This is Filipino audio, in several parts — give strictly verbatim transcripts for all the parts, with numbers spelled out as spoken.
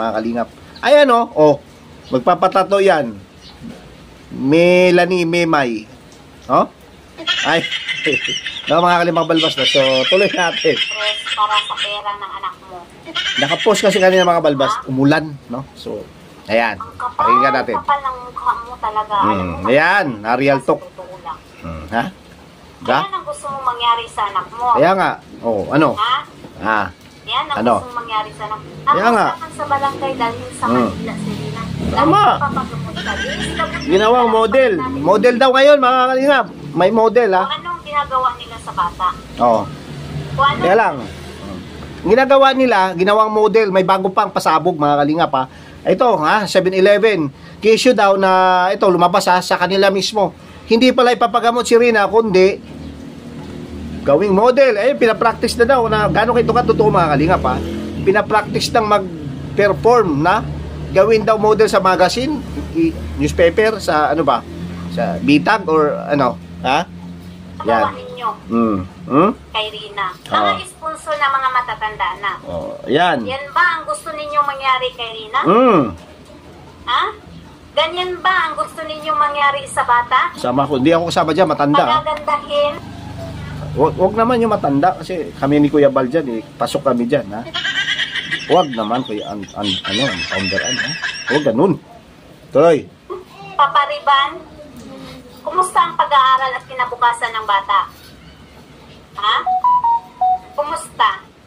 mga kalingap. Ayan o, oh, magpapatato yan. Melanie Memay. Oh? Ay, no, mga kalimang balbas na. So, tuloy natin. Para sa pera ng anak mo. Nakapost kasi kanina mga balbas, umulan, no? So, ayan. Pakinggan natin. Ang kapal ng mukha mo talaga. Hmm, ayan, na real talk. Hmm, ha? Ga? Yan ang gusto mong mangyari sa anak mo. Kaya nga. Oh, ano? Ha? Ah. Yan ang Ano? gusto mong mangyari sa anak mo. Kaya nga. Ang sa barangay dahil sa Hmm. Manila, Selena. Tama. Ginawang model. Model daw ngayon, mga kalingap. May model, ha? Kung anong ginagawa nila sa bata. Oo. Kung ano, Kaya lang. Ginagawa nila, ginawang model. May bago pang pasabog, mga kalingap, ha? Ito, ha? seven eleven. Kisyo daw na, ito, lumabas, ha? Sa kanila mismo. Hindi pala ipapagamot si Rina, kundi gawing model. Eh, pinapractice na daw na gano'n ito ka totoo, mga kalingap, ha? Pinapractice ng mag-perform na gawin daw model sa magazine, newspaper, sa ano ba? Sa bitag or ano? Ha? Nagawa ninyo Mm. Hmm? kay Rina. Ah. Mga sponsor na mga matatanda na. Oh, yan. Yan ba ang gusto ninyong mangyari kay Rina? Mm. Ha? Ganyan ba ang gusto ninyong mangyari sa bata? Sama ko. Hindi ako kasama dyan, matanda. ha? Pagagandahin? Huwag, huwag naman yung matanda kasi kami ni Kuya Bal dyan, eh. Pasok kami dyan, ha? Huwag naman, Kuya, an, an, ano, founder, ano, ha? Huwag ganun. Tuloy. Papariban? Kumusta ang pag-aaral at kinabukasan ng bata? Ha? Kumusta?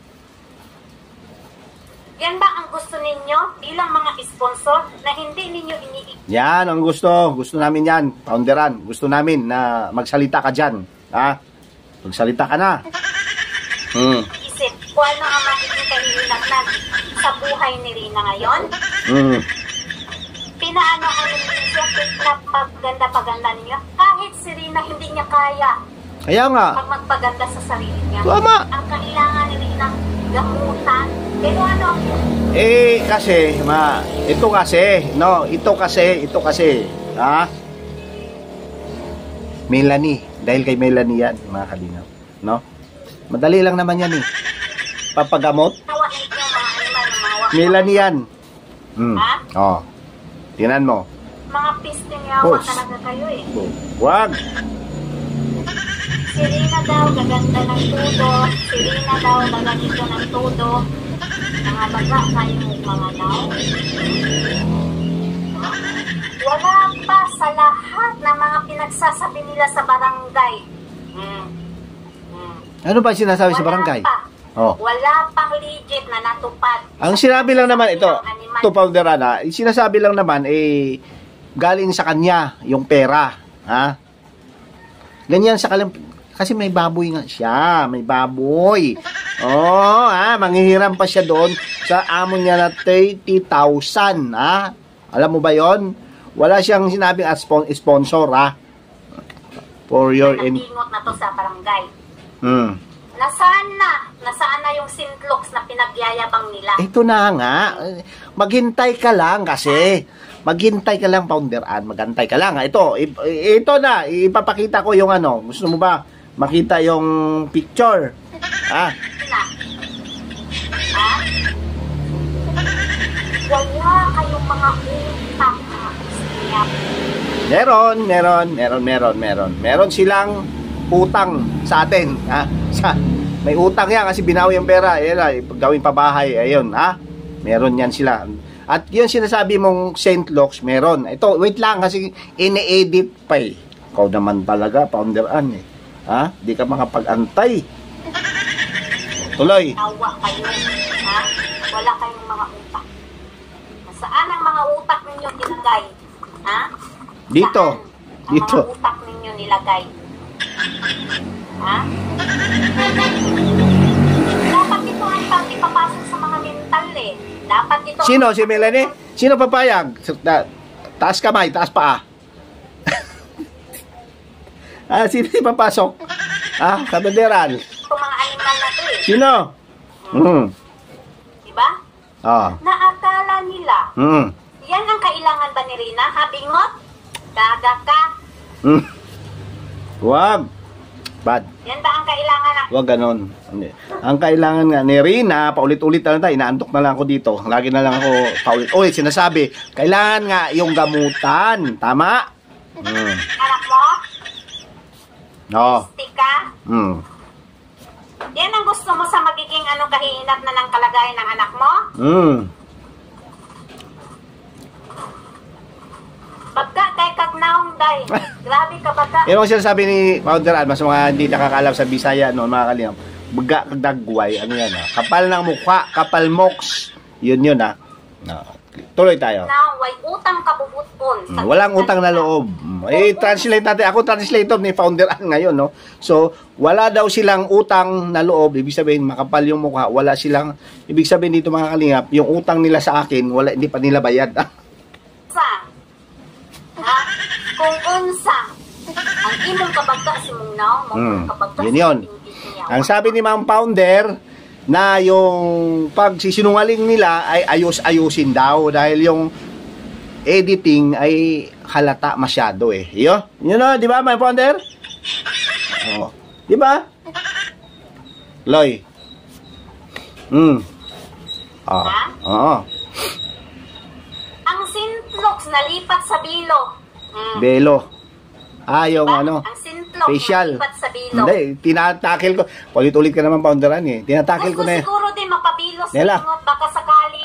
Yan ba ang gusto ninyo bilang mga sponsor na hindi ninyo iniig? Yan ang gusto. Gusto namin yan, founderan. Gusto namin na magsalita ka dyan, ha? Magsalita ka na. Hmm. Isip kung ano ang makikita hilinagnan sa buhay ni Rina ngayon? Hmm. Pinaano ano niya siya, pinapaganda-paganda niya. Kahit si Rina hindi niya kaya Kaya nga. pag magpaganda sa sarili niya. Tama. Ang kailangan ni Rina, gamutan. Pero ano ang Eh, kasi, ma, ito kasi, no, ito kasi, ito kasi, ha? Melanie, dahil kay Melanie yan, mga kalinaw, no? Madali lang naman yan, eh. Papagamot, tawa na ito yung mga animal na mga wak- Melanie yan. Hmm. Ha? Oh. Tingnan mo. Mga pisting yawa Boss. talaga kayo eh. Wag. Si Rina daw, gaganda ng tudo. Si Rina daw, gaganito ng tudo. Mga baga kayong mga now. Wala pa sa lahat ng mga pinagsasabi nila sa barangay. Hmm. Hmm. Ano ba sinasabi sa Wala barangay? pa. Oh. Wala pang legit na natupad. Ang sinabi lang naman ito, Ang animal. ito Pounderana, sinasabi lang naman eh galing sa kanya yung pera, ha? Ganyan sa kalam kasi may baboy nga siya, may baboy. Oh, ha, manghihiram pa siya doon sa amo niya na thirty thousand, ha? Alam mo ba 'yon? Wala siyang sinabing as spon- sponsor, ha? For your in Natingot na to sa barangay. Hmm. Nasaan na? Nasaan na yung sintlocks na pinagyayabang nila? Ito na nga. Maghintay ka lang kasi. Maghintay ka lang, Pounderan. Maghintay ka lang. Ito, i- ito na. Ipapakita ko yung ano. Gusto mo ba makita yung picture? Ha? Na. Ha? Wala kayong mga utang na istorya. Meron, meron, meron, meron, meron. Meron silang utang sa atin. Ha? Sa, may utang yan kasi binawi yung pera. Ayan na, gawin pa bahay. Ayun, ha? Meron yan sila. At yun sinasabi mong Saint Locks, meron. Ito, wait lang kasi ini-edit pa eh. Ikaw naman talaga, Pounderan eh. Ha? Di ka makapag-antay. Tuloy. Tawa kayo. Ha? Wala kayong mga utak. Nasaan ang mga utak ninyo nilagay? Ha? Dito. Saan Dito. ang mga utak ninyo nilagay? Ha? Dapat ito ang pang ipapasok sa mga mental eh. Dapat ito... Sino? Si Melanie? Sino papayag? Ta taas kamay, taas paa. Ah, sino ipapasok? Ah, kabanderan. Itong mga animal na to eh. Sino? Hmm. Diba? Ah. Naakala nila. Hmm. Yan ang kailangan ba ni Rina? Ha, bingot? Gaga ka? Hmm. Wag. Bad. Yan ba ang kailangan na? Huwag ganon. Hindi. Ang kailangan nga ni Rina, paulit-ulit na lang tayo, inaantok na lang ako dito. Lagi na lang ako paulit-ulit sinasabi, kailangan nga yung gamutan. Tama? Hmm. Anak mo? No. Stika? Hmm. Yan ang gusto mo sa magiging ano kahiinat na ng kalagayan ng anak mo? Hmm. Bagka kay kagnaong day. Grabe ka bagka. Yan ang sinasabi ni Founder Almas, mga hindi nakakaalam sa Bisaya noon, mga kalingap. Baga kagdagway, ano yan ah. Kapal ng mukha, kapal moks. Yun yun ah. No. Tuloy tayo. Na way utang kabubuton. Hmm, walang utang na loob. Eh, translate natin. Ako translator ni Founder An ngayon, no? So, wala daw silang utang na loob. Ibig sabihin, makapal yung mukha. Wala silang, ibig sabihin dito mga kalingap, yung utang nila sa akin, wala, hindi pa nila bayad. Sa, ha? Kung unsa, ang imong kabagka si mong now, mong Hmm, kabagka yun si yun. Pinti Ang sabi ni Ma'am Founder, na yung pagsisinungaling nila ay ayos-ayusin daw dahil yung editing ay halata masyado eh. Yo, yun know, di ba, Ma'am Founder? Oh, di ba? Loy. Hmm. Ah, Ha? oo. Ang sintlok nalipat sa bilo. Hmm. Belo. Ah, yung Diba? ano, Ang sintlok facial. nalipat sa bilo. Hindi, tinatakil ko. Ulit-ulit ka naman, Founderan eh. Tinatakil ko Gusto na eh. siguro din mapabilo sa Nela. ingot, baka sakali.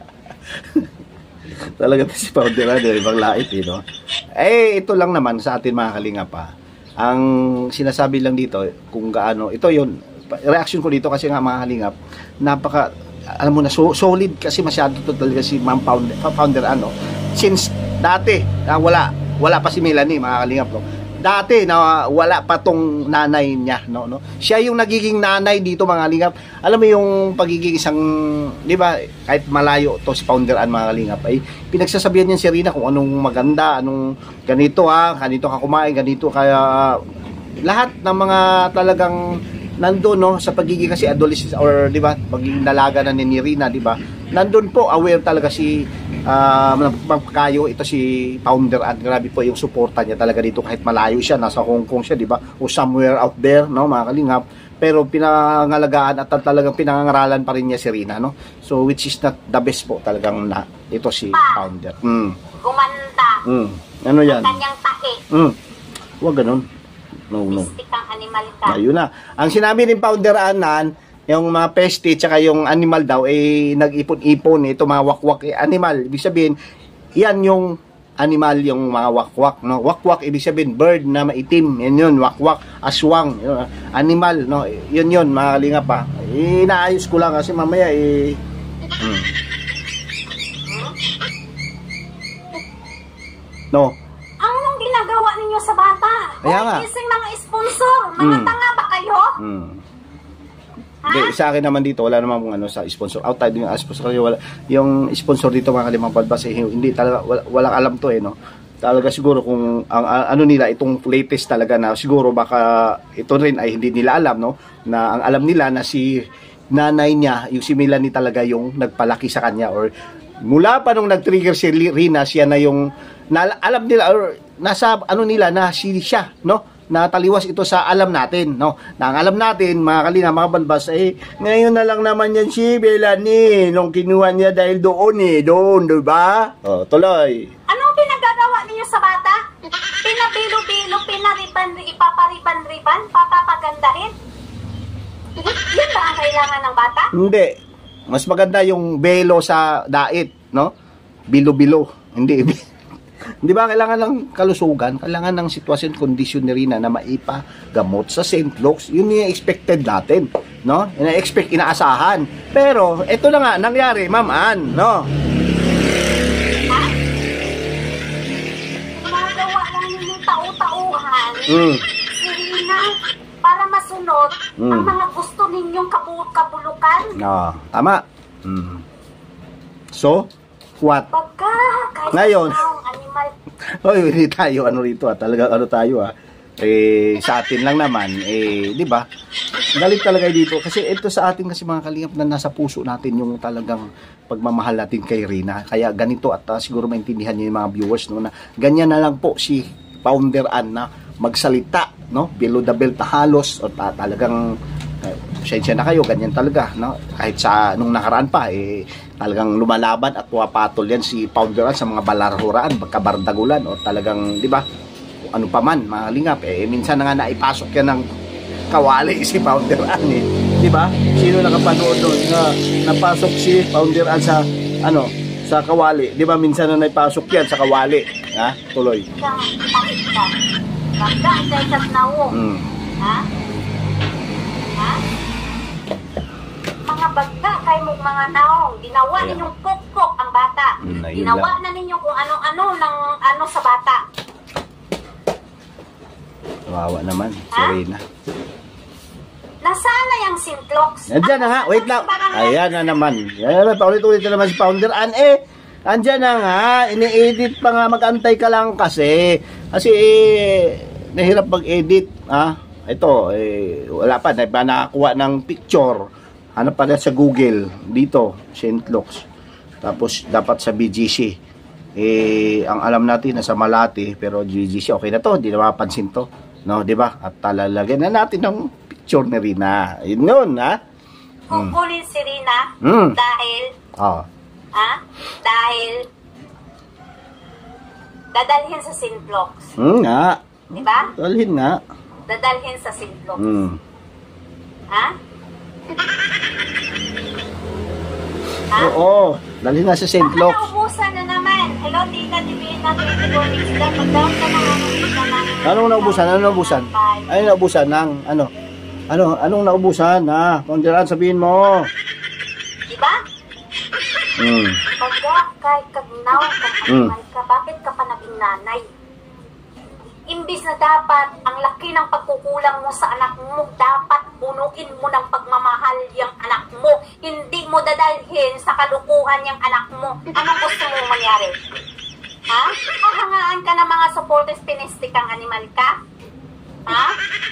Talaga to si Founderan eh. Ibang lait eh, no? Eh, ito lang naman sa atin mga kalinga pa. Ang sinasabi lang dito, kung gaano, ito yun, reaction ko dito kasi nga mga kalingap, napaka, alam mo na, so, solid kasi masyado to talaga si Ma'am Founder, Founder ano. Since dati, ah, wala, wala pa si Melanie, mga kalingap, no? Dati na wala pa tong nanay niya, no, no. Siya yung nagiging nanay dito mga kalingap. Alam mo yung pagiging isang, 'di ba, kahit malayo to si Founder An mga kalingap, ay pinagsasabihan niya si Rina kung anong maganda, anong ganito ha, ganito ka kumain, ganito kaya lahat ng mga talagang nandoon no sa pagiging kasi adolescent or 'di ba, pagiging dalaga na ni Rina, 'di ba? Nandoon po aware talaga si uh, magpakayo ito si Founder at grabe po yung suporta niya talaga dito kahit malayo siya, nasa Hong Kong siya, 'di ba? O somewhere out there, no, mga kalingap. Pero pinangalagaan at talagang pinangangaralan pa rin niya si Rina, no? So which is not the best po talagang na ito si Founder. Mm. Gumanda. Mm. Ano 'yan? Ang kanyang tahi. Mm. Huwag ganun. No, no. Mistik ang animal ka. Ayun na. Ang sinabi ni Founder Anan, yung mga peste tsaka yung animal daw eh nag-ipon-ipon ito mga wakwak eh, animal. Ibig sabihin, yan yung animal yung mga wakwak, no? Wakwak ibig sabihin bird na maitim. Yan yun, wakwak, aswang, yun, animal, no? Yun yun, mga kalinga pa. Eh, inaayos ko lang kasi mamaya eh hmm. No. Anong ginagawa ninyo sa bata? Kaya Hoy, nga. kising mga sponsor. Mga Mm. tanga ba kayo? Hmm. Ha? Hindi, sa akin naman dito, wala naman kung ano sa sponsor. Outside yung sponsor, wala, yung sponsor dito mga kalimang palbas, eh, hindi talaga, wala, walang alam to eh, no? Talaga siguro kung ang, ang ano nila, itong latest talaga na siguro baka ito rin ay hindi nila alam, no? Na ang alam nila na si nanay niya, yung si Melanie talaga yung nagpalaki sa kanya or mula pa nung nag-trigger si Rina, siya na yung na, alam nila or nasa ano nila na si siya, no? Nataliwas ito sa alam natin, no? Na ang alam natin, mga kalinga, mga balbas, eh, ngayon na lang naman yan si Melanie, nung kinuha niya dahil doon eh, doon, diba? O, tuloy. Anong pinagagawa ninyo sa bata? Pinabilo-bilo, pinariban, ipapariban-riban, papapagandahin? Yun ba ang kailangan ng bata? Hindi. Mas maganda yung belo sa dait, no? Bilo-bilo. Hindi. Hindi ba kailangan ng kalusugan? Kailangan ng sitwasyon, kondisyon ni Rina na maipagamot sa Saint Luke's. Yun yung expected natin, no? Ina-expect, inaasahan. Pero, ito na nga, nangyari, Ma'am Ann, no? Ha? Gumagawa lang ninyo tau-tauhan. Mm. Si Rina, para masunod Mm. ang mga gusto ninyong kabu- kabulukan. No, tama. Mm. So, what? Pagka, kahit Ngayon. taong animal, Hoy, hindi tayo ano rito ah. Talaga ano tayo ah. Eh sa atin lang naman eh, 'di ba? Galit talaga dito kasi ito sa atin kasi mga kalingap na nasa puso natin yung talagang pagmamahal natin kay Rina. Kaya ganito at uh, siguro maintindihan niyo yung mga viewers no na ganyan na lang po si Founder Ann na magsalita, no? Below the belt na halos, o ta talagang, eh, pasensya na kayo, ganyan talaga, no? Kahit sa, nung nakaraan pa, eh, talagang lumalaban at pumapatol yan si Founder An sa mga balarhuraan, magkabardagulan, o talagang, di ba, ano pa man, mga lingap, eh, minsan na nga naipasok yan ng kawali si Founder An, eh. Di ba? Sino nakapanood doon na napasok si Founder An sa, ano, sa kawali? Di ba, minsan na naipasok yan sa kawali, ha? Tuloy. Bangga, dahil sa nawo. Hmm. Ha? Ha? Mga bagga, kayo mong mga naong, ginawa Ayan. ninyong kukok ang bata. Hmm, na yun Ginawa lang. na ninyo kung ano-ano ng ano sa bata. Kawawa naman, si Ha? Reyna. Nasaan na yung Sintlox? Andyan na nga, wait lang. Ayan na naman. Ayan na, paulit-ulit na naman si Founder An. Eh, andyan na nga, ini-edit pa nga, mag-antay ka lang kasi. Kasi, eh, nahirap mag-edit. Ha? Ito, eh, wala pa, na ba nakakuha ng picture. Hanap pa na sa Google, dito, Sintlox. Tapos, dapat sa B G C. Eh, ang alam natin, nasa Malate, pero B G C, okay na to, hindi na mapapansin to. No, di ba? At talalagyan na natin ng picture ni Rina. Yun yun, ha? Kukulin si Rina Hmm. dahil, Oh. ha? Dahil, dadalhin sa Sintlox. Hmm, nga. Diba? Dalhin nga. Dadalhin sa Sintlox. Hmm. Ha? Ha? Oo. Dalhin nga sa Saint Baka Luke's. naubusan na naman. Hello, Tita Divina, twenty-four weeks na. Pag-down ka na nga ng isa ng... Anong naubusan? Anong naubusan? Ay, naubusan ng ano? Ano? Anong naubusan? Ha? Ponderan, sabihin mo. Diba? Hmm. Pagka kahit kagnaw, Mm. kag ka, bakit ka pa naging nanay? Imbis na dapat, ang laki ng pagkukulang mo sa anak mo, dapat punuin mo ng pagmamahal yung anak mo. Hindi mo dadalhin sa kalukuhan yung anak mo. Anong gusto mo mangyari? Ha? Hahangaan ka ng mga supporters pinistik ang animal ka? Ha?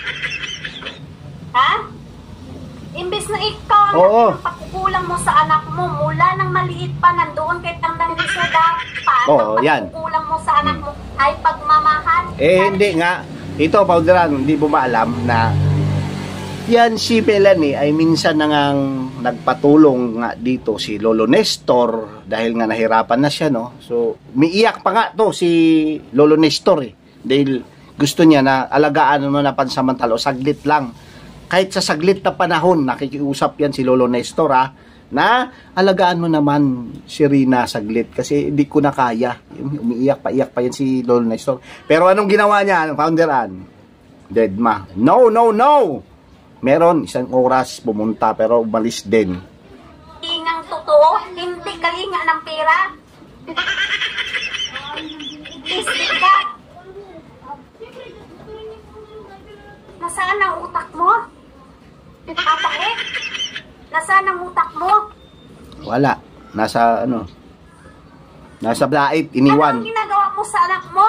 Ha? Imbis na ikaw ang Oo. laki ng pagkukulang mo sa anak mo, mula nang maliit pa, nandoon kay Tandang Riso, dapat Oo, ang yan. pagkukulang mo sa anak mo ay pagmamahal. Eh, hindi nga. Ito, Ponderan, hindi mo ba alam na yan si Melanie ay minsan na ngang nagpatulong nga dito si Lolo Nestor dahil nga nahirapan na siya, no? So, umiiyak pa nga to si Lolo Nestor, eh. Dahil gusto niya na alagaan mo na pansamantala o saglit lang. Kahit sa saglit na panahon, nakikiusap yan si Lolo Nestor, ha, na alagaan mo naman si Rina saglit kasi hindi ko na kaya. Umiiyak pa, iyak pa yan si Lolo Nestor. Pero anong ginawa niya, Founder An? Deadma. No, no, no! Meron isang oras pumunta pero umalis din. Ingang totoo, hindi kalinga ng pera. Isip ka. Nasaan ang utak mo? Kapait? Nasaan ang utak mo? Wala. Nasa ano? Nasa Blait, Ano iniwan. ang ginagawa mo sa anak mo?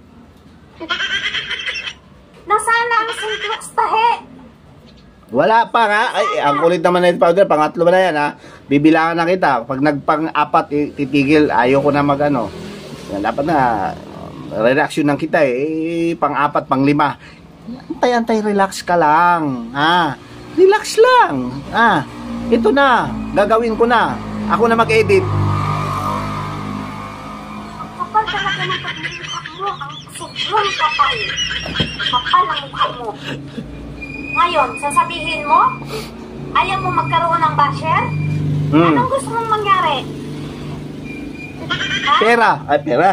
Nasaan ang Sintlox tahe? Wala pa nga. Ay, ang kulit naman na ito, Powder. Pangatlo ba na yan, ha? Bibilangan na kita. Pag nagpang-apat, eh, titigil. Ayoko na mag-ano. Yan, dapat na, um, reaction ng kita, eh. eh pang-apat, pang-lima. Antay-antay, relax ka lang. Ha? Relax lang. Ha? Ito na. Gagawin ko na. Ako na mag-edit. Kapal talaga ng pagmumukha mo. Ang sobrang kapal. Kapal ang mukha mo. Ngayon, sasabihin mo, ayaw mo magkaroon ng basher? Hmm. Anong gusto mong mangyari? Ha? Pera. Ay, pera.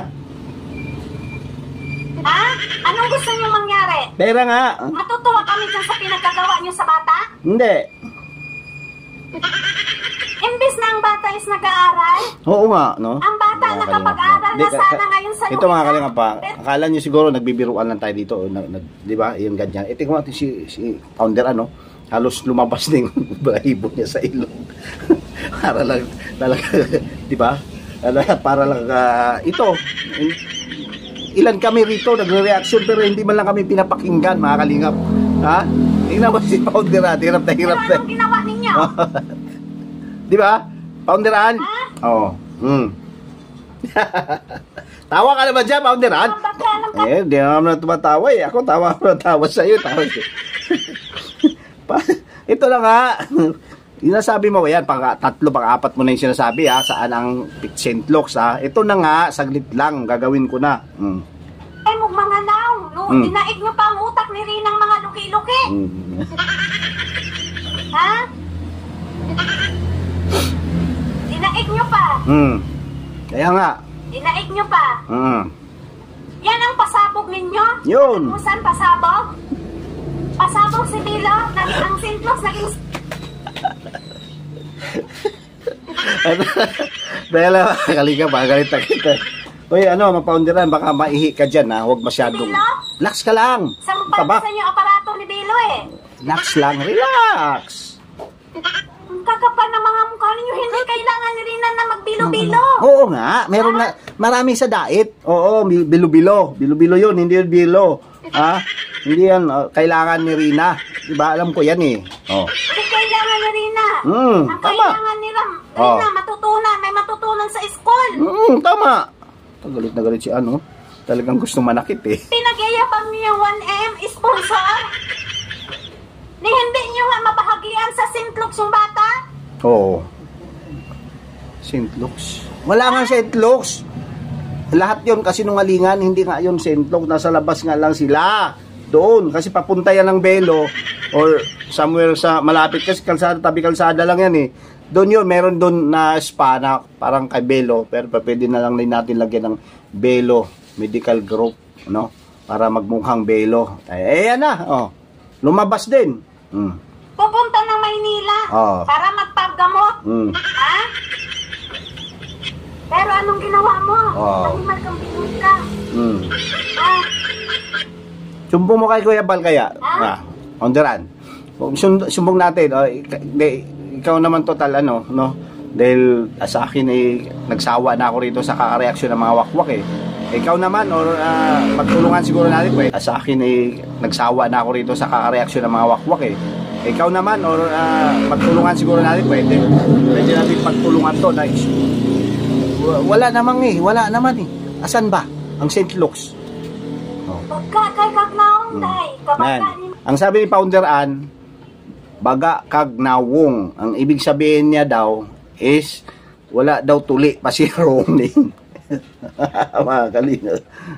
Ha? Anong gusto niyo mangyari? Pera nga. Matutuwa kami dyan sa pinagkagawa niyo sa bata? Hindi. Imbis na ang bata is nag-aaral, Oo nga, no? ang bata Mga nakapag-aral kalingap, na no? sana Di- ngayon sa Ito mga lugar. kalingap pa, akala nyo siguro nagbibiruan lang tayo dito, na, na, di ba? Yung ganyan. Ito ko natin si, si Founder, ano? Halos lumabas na yung balahibo niya sa ilong. Para lang, talaga, di ba? Para lang, uh, ito, ilan kami rito nagre-reaction pero hindi man lang kami pinapakinggan, mga kalingap. Ha? Tingnan mo si Founder, ha? Hirap na hirap Pero na. anong ginawa ninyo? Di ba? Pounderan? Oo. Oh. Mm. Tawa ka naman dyan, Pounderan. Ang bakla ng ka. Eh, di naman na tumatawa eh. Ako tawa ako na tawa sa'yo. Tawa. Ito na nga. Yung nasabi mo, yan, pang tatlo, pang apat mo na yung sinasabi, ha, saan ang Saint Luke's, ha. Ito na nga, saglit lang, gagawin ko na. Mm. Eh, mo mga naw, no? Mm. Dinaig nyo pa ang utak ni Rinang mga luki-luki. Mm. Ha? Dinaig nyo pa. Mm. Kaya nga. Dinaig nyo pa. Mm. Yan ang pasabog ninyo? Yun. Kung saan pasabog? Pasabog si Bilo, naging ang Saint Luke's, naging... Dahil, kalika ba, galit na kita. Uy, ano, mapaundiran, baka maihi ka dyan, ha? Huwag masyadong... Bilo? Relax ka lang. Saan mo Taba. pagkasan yung aparato ni Bilo eh? Relax lang, relax. Ang kakapal na mga mukha ninyo, hindi kailangan ni Rina na magbilo-bilo. Oo nga, meron na, marami sa diet. Oo, bilo-bilo. Bilo-bilo yun, hindi yun bilo. Ha? Hindi yan, uh, kailangan ni Rina. Diba, alam ko yan eh. Oh. Hindi kailangan ni Rina. Mm, Ang tama. kailangan ni Ram, Rina, Oh. matutunan, may matutunan sa school. Mm, tama. Galit na galit si ano. Talagang gusto manakit eh. Pinag-iayapang niyo yung one M sponsor. Ni hindi niyo nga mabahagian sa Saint Luke's yung bata? Oo. Saint Luke's. Wala nga Saint Luke's. Lahat yon kasi nungalingan, hindi nga yun Saint Luke's. Nasa labas nga lang sila. Doon. Kasi papunta yan ng Belo or somewhere sa malapit kasi kalsada, tabi kalsada lang yan eh. Doon yun, meron doon na spa na parang kay Belo. Pero pwede na lang natin lagyan ng Belo Medical Group. No? Para magmukhang Belo. Eh, ayan na. Oh. Lumabas din. Mm. Pupunta ng Maynila Oh. para magpagamot. Mm. Ha? Pero anong ginawa mo? Oh. Animal kang binod ka. Mm. Ha? Sumbong mo kay Kuya Bal kaya? Ha? Ah, Onderan. Sum sumbong natin. Oh, ik- de, ikaw naman total ano, no? Dahil ah, sa akin eh, nagsawa na ako rito sa kakareaksyon ng mga wakwak eh. Ikaw naman or uh, magtulungan siguro natin pwede. Sa akin eh, nagsawa na ako rito sa kakareaksyon ng mga wakwak eh. Ikaw naman or uh, magtulungan siguro natin pwede. Pwede natin pagtulungan to na is, wala namang eh, wala naman eh. Asan ba ang Saint Luke's? Oh. Pagka kay kagnaong day, kabaga Man. ni Ang sabi ni Founder Ann, baga kag nawong. Ang ibig sabihin niya daw is wala daw tuli pa si Ronin. Mga kalinga.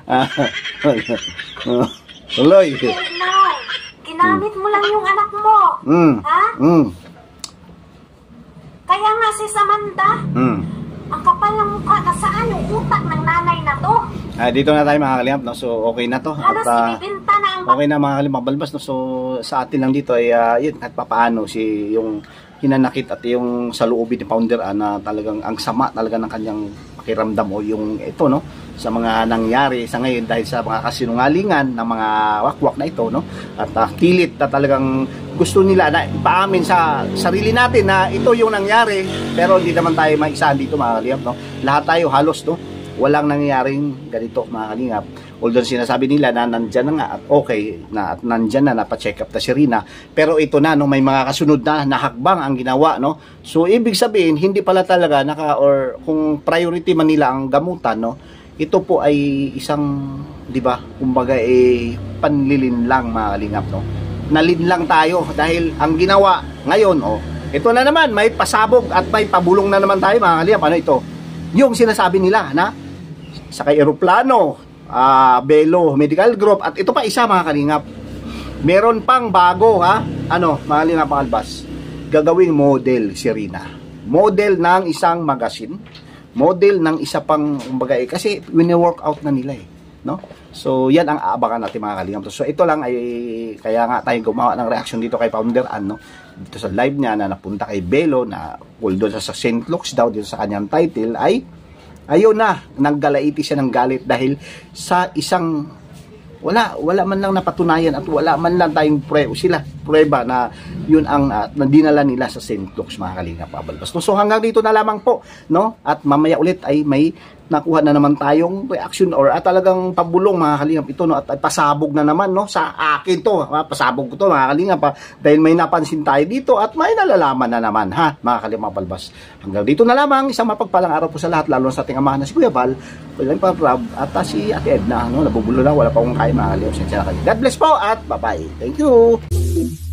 Tuloy. Now, ginamit mo lang yung anak mo. Mm. Ha? Mm. Kaya nga si Samantha, Mm. ang kapal ng mukha, nasaan yung utak ng nanay na to? Ah, dito na tayo mga kalimap, no? So okay na to. Halos At, ah, ibibinta na ang okay na mga kalimap balbas, no? So sa atin lang dito ay uh, yun at papaano si yung hinanakit at yung sa loobin ni Founder Ann na talagang ang sama talaga ng kanyang pakiramdam o yung ito no sa mga nangyari sa ngayon dahil sa mga kasinungalingan ng mga wakwak na ito no at uh, kilit na talagang gusto nila na ipaamin sa sarili natin na ito yung nangyari pero hindi naman tayo maisahan dito mga kalingap no lahat tayo halos no walang nangyayaring ganito mga kalingap although sinasabi nila na nandyan na nga at okay na at nandyan na napacheck up na si Rina pero ito na no may mga kasunod na nahakbang ang ginawa no so ibig sabihin hindi pala talaga naka or kung priority man nila ang gamutan no ito po ay isang di ba kumbaga eh panlilin lang mga kalingap no nalin lang tayo dahil ang ginawa ngayon oh ito na naman may pasabog at may pabulong na naman tayo mga kalingap ano ito yung sinasabi nila na sa kay eroplano Uh, Belo Medical Group at ito pa isa mga kalingap meron pang bago ha ano mga kalingap Albas gagawing model si Rina model ng isang magazine model ng isa pang kumbaga eh, kasi wini-workout na nila eh no so yan ang aabangan natin mga kalingap so ito lang ay kaya nga tayo gumawa ng reaction dito kay Founder Ann no dito sa live niya na napunta kay Belo na puldon sa Saint Luke's daw dito sa kanyang title ay ayun na, naggalaiti siya ng galit dahil sa isang wala, wala man lang napatunayan at wala man lang tayong pre sila, prueba na yun ang uh, dinala nila sa Saint Luke's mga kalingap Pabalbas. So hanggang dito na lamang po, no? At mamaya ulit ay may nakuha na naman tayong reaction or at talagang pabulong mga kalingap ito, no, at, at pasabog na naman, no, sa akin to, ha? Pasabog ko to mga kalingap, ha? Dahil may napansin tayo dito at may nalalaman na naman, ha, mga kalingap mga balbas. Hanggang dito na lamang, isang mapagpalang araw po sa lahat, lalo sa ating amahan na si Kuya Val, walang pa-proud, at uh, si Ate Edna, no, nabubulo na, wala pa akong kaya mga kalingap. God bless po at bye bye. Thank you.